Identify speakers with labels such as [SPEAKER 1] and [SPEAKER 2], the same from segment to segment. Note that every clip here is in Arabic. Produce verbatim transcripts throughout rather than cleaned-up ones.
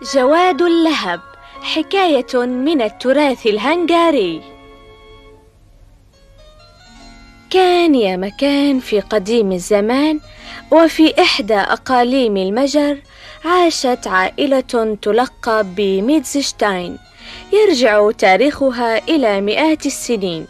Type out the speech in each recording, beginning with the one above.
[SPEAKER 1] جواد اللهب، حكاية من التراث الهنغاري. كان يا مكان في قديم الزمان، وفي إحدى أقاليم المجر عاشت عائلة تلقب بميتزشتاين، يرجع تاريخها إلى مئات السنين.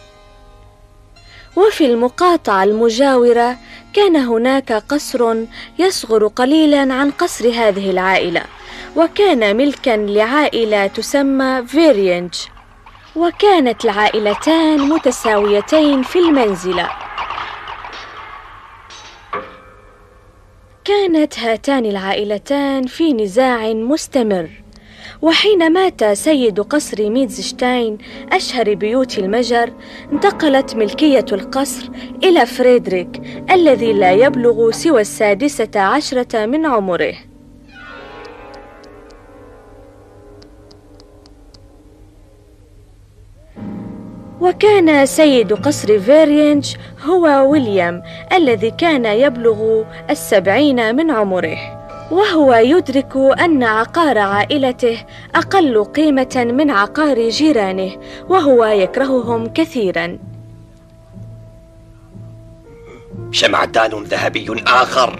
[SPEAKER 1] وفي المقاطعة المجاورة كان هناك قصر يصغر قليلا عن قصر هذه العائلة، وكان ملكا لعائلة تسمى فيرينج، وكانت العائلتان متساويتين في المنزلة. كانت هاتان العائلتان في نزاع مستمر، وحين مات سيد قصر ميتزشتاين أشهر بيوت المجر انتقلت ملكية القصر إلى فريدريك الذي لا يبلغ سوى السادسة عشرة من عمره. وكان سيد قصر فيرينج هو ويليام الذي كان يبلغ السبعين من عمره، وهو يدرك أن عقار عائلته أقل قيمة من عقار جيرانه، وهو يكرههم كثيرا.
[SPEAKER 2] شمعدان ذهبي آخر.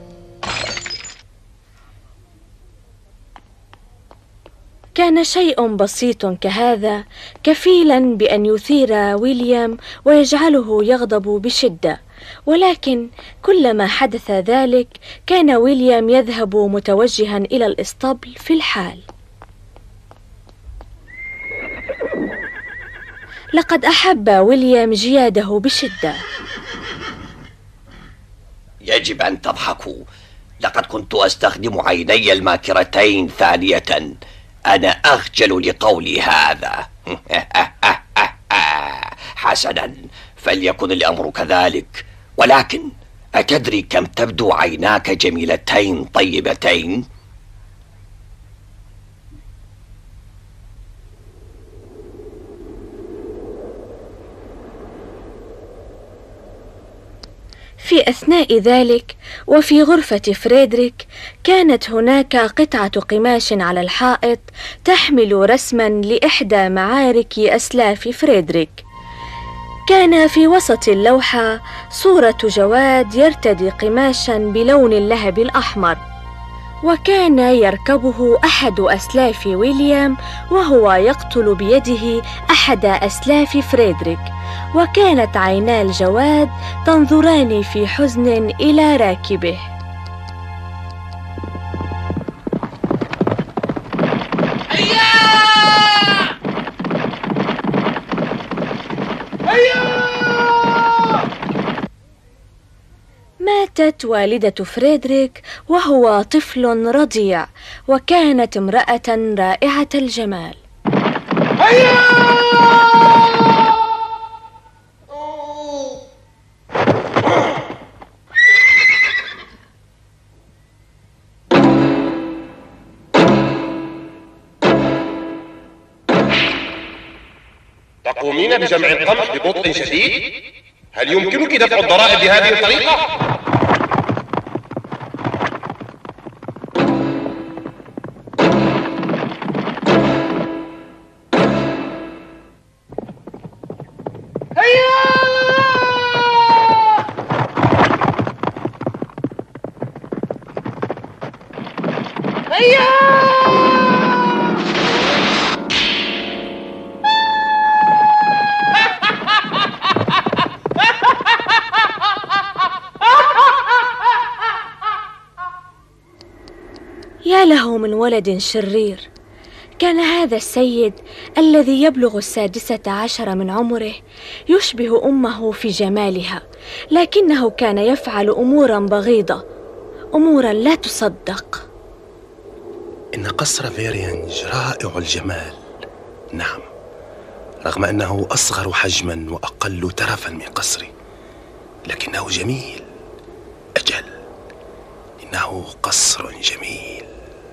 [SPEAKER 1] كان شيء بسيط كهذا كفيلا بأن يثير ويليام ويجعله يغضب بشدة، ولكن كلما حدث ذلك كان ويليام يذهب متوجها إلى الإسطبل في الحال. لقد أحب ويليام جياده بشدة.
[SPEAKER 2] يجب أن تضحكوا، لقد كنت أستخدم عيني الماكرتين ثانية. أنا أخجل لقولي هذا. حسنا، فليكن الأمر كذلك، ولكن أتدري كم تبدو عيناك جميلتين طيبتين؟
[SPEAKER 1] في أثناء ذلك وفي غرفة فريدريك كانت هناك قطعة قماش على الحائط تحمل رسما لإحدى معارك أسلاف فريدريك. كان في وسط اللوحة صورة جواد يرتدي قماشا بلون اللهب الأحمر، وكان يركبه أحد أسلاف ويليام وهو يقتل بيده أحد أسلاف فريدريك، وكانت عينا الجواد تنظران في حزن إلى راكبه.
[SPEAKER 3] هيا هيا!
[SPEAKER 1] ماتت والدة فريدريك وهو طفل رضيع، وكانت امرأة رائعة الجمال.
[SPEAKER 3] هيا! تقومين بجمع القمح ببطء شديد؟ هل يمكنك دفع الضرائب بهذه الطريقة؟ هيا! هيا!
[SPEAKER 1] يا له من ولد شرير. كان هذا السيد الذي يبلغ السادسة عشر من عمره يشبه أمه في جمالها، لكنه كان يفعل أمورا بغيضة، أمورا لا تصدق.
[SPEAKER 4] إن قصر فيرينج رائع الجمال، نعم، رغم أنه أصغر حجما وأقل ترفا من قصري، لكنه جميل. أجل، إنه قصر جميل.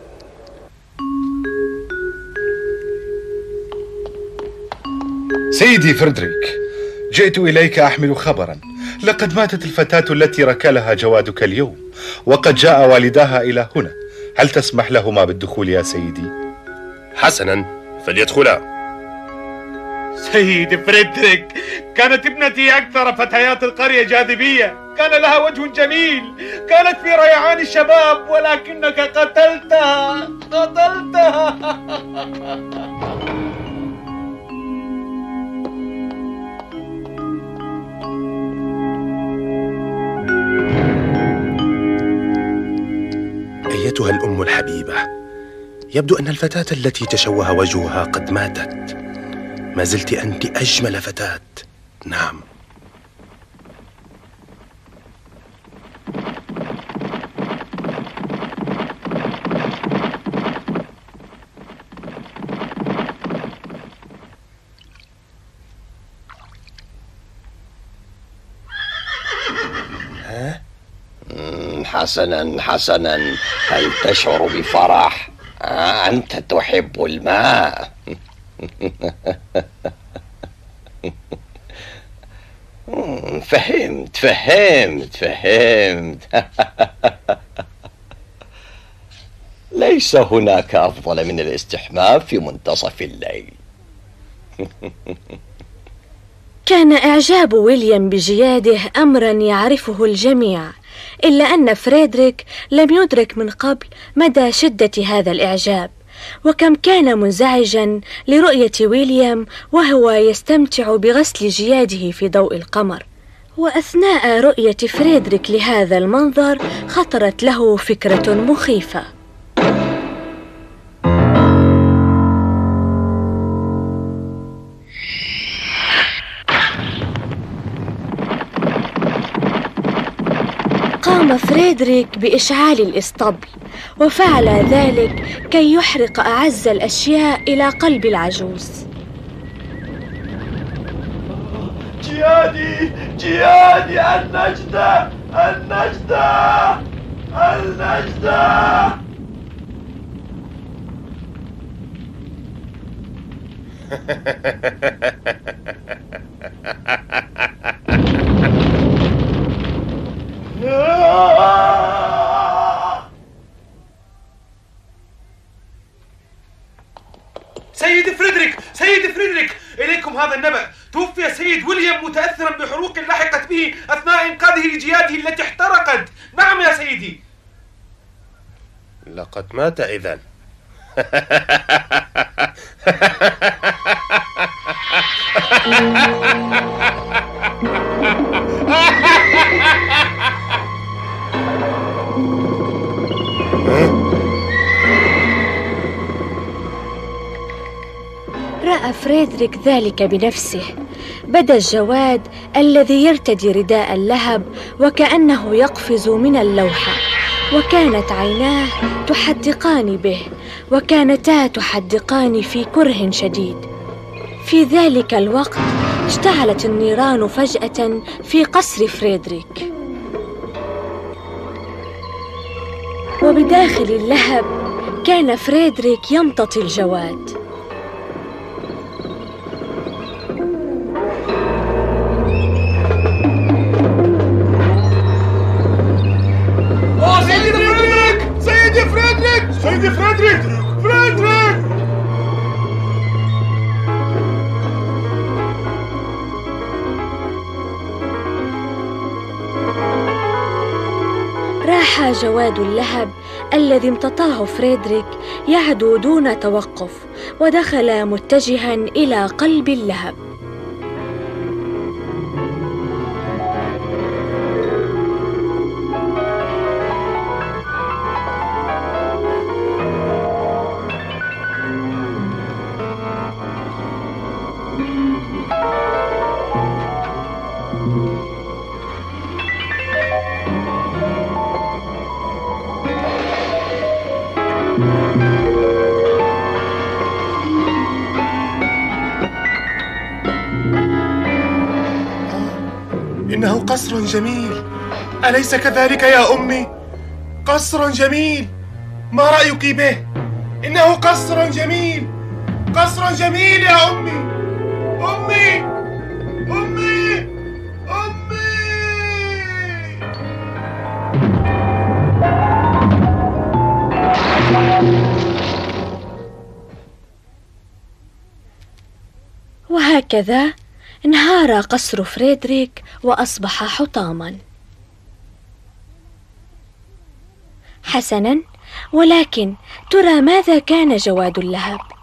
[SPEAKER 5] سيدي فريدريك، جئت إليك أحمل خبرا. لقد ماتت الفتاة التي ركلها جوادك اليوم، وقد جاء والداها إلى هنا. هل تسمح لهما بالدخول يا سيدي؟
[SPEAKER 3] حسنا، فليدخلا.
[SPEAKER 6] سيد فريدريك، كانت ابنتي أكثر فتيات القرية جاذبية، كان لها وجه جميل، كانت في ريعان الشباب، ولكنك قتلتها قتلتها.
[SPEAKER 4] أيتها الأم الحبيبة، يبدو أن الفتاة التي تشوه وجهها قد ماتت. ما زلت أنت أجمل فتاة. نعم.
[SPEAKER 2] ها؟ حسنا حسنا، هل تشعر بفرح؟ آه، أنت تحب الماء. فهمت فهمت فهمت. ليس هناك أفضل من الاستحمام في منتصف الليل.
[SPEAKER 1] كان إعجاب ويليام بجياده أمرا يعرفه الجميع، إلا أن فريدريك لم يدرك من قبل مدى شدة هذا الإعجاب، وكم كان منزعجا لرؤية ويليام وهو يستمتع بغسل جياده في ضوء القمر. وأثناء رؤية فريدريك لهذا المنظر خطرت له فكرة مخيفة. قام فريدريك بإشعال الإسطبل، وفعل ذلك كي يحرق أعز الأشياء إلى قلب العجوز.
[SPEAKER 2] جيادي جيادي، النجدة النجدة النجدة.
[SPEAKER 6] سيد فريدريك، سيد فريدريك، إليكم هذا النبأ. توفي سيد ويليام متأثرا بحروق لحقت به أثناء إنقاذه لجياده التي احترقت. نعم يا سيدي.
[SPEAKER 3] لقد مات إذن.
[SPEAKER 1] رأى فريدريك ذلك بنفسه. بدا الجواد الذي يرتدي رداء اللهب وكأنه يقفز من اللوحة، وكانت عيناه تحدقان به، وكانتا تحدقان في كره شديد. في ذلك الوقت اشتعلت النيران فجأة في قصر فريدريك، وبداخل اللهب كان فريدريك يمتطي الجواد.
[SPEAKER 6] سيدي فريدريك، سيدي فريدريك، سيدي فريدريك، فريدريك.
[SPEAKER 1] راح جواد اللهب الذي امتطاه فريدريك يعدو دون توقف، ودخل متجها إلى قلب اللهب.
[SPEAKER 4] إنه قصر جميل، أليس كذلك يا أمي؟ قصر جميل، ما رأيك به؟ إنه قصر جميل، قصر جميل يا أمي. أمي أمي أمي.
[SPEAKER 1] وهكذا انهار قصر فريدريك وأصبح حطاما. حسنا، ولكن ترى ماذا كان جواد اللهب؟